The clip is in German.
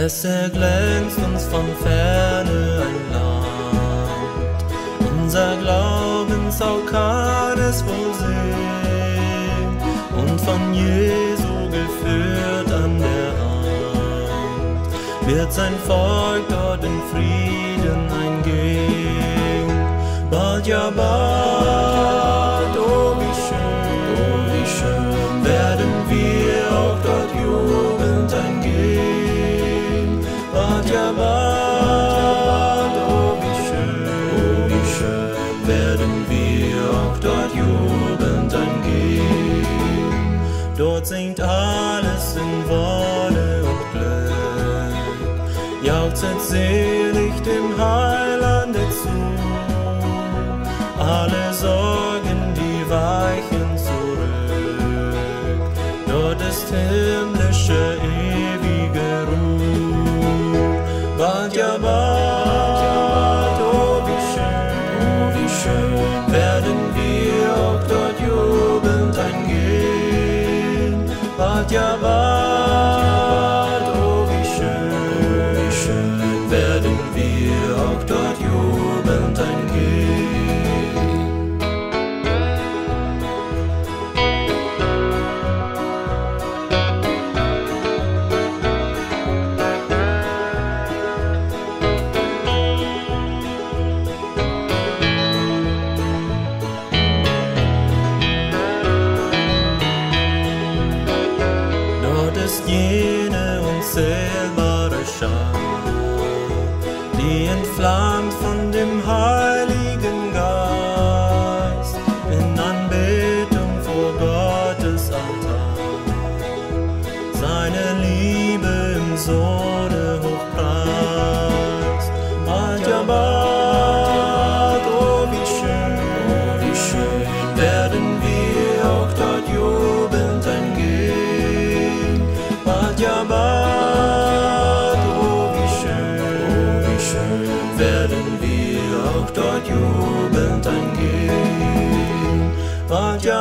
Es erglänzt uns von Ferne ein Land, unser Glaubensaug kann es wohl sehen, und von Jesu geführt an der Hand, wird sein Volk dort in Frieden eingehen. Bald, ja bald, oh wie schön, werden wir auch dort jubelnd eingehen. Bald, ja bald, oh wie schön, werden wir auch dort jubelnd eingehen. Dort singt alles in Wonne und Glück, jauchzet selig dem Heilande zu. Alle Sorgen, die weichen zurück, dort ist himmlische ewige Ruhe. Bald, ja bald, oh wie schön, werden wir auch dort jubelnd eingehen. Bald, ja bald, oh wie schön, werden wir auch dort jubelnd eingehen. Ist jene unzählbare Schar, die entflammt von dem Heiligen Geist in Anbetung vor Gottes Altar, seine Liebe im Sohne hochpreist. Bald, ja bald, oh wie schön, werden wir auch dort jubelnd eingehen. Bald, ja bald, oh wie schön, werden wir auch dort jubelnd eingehen. Bald, ja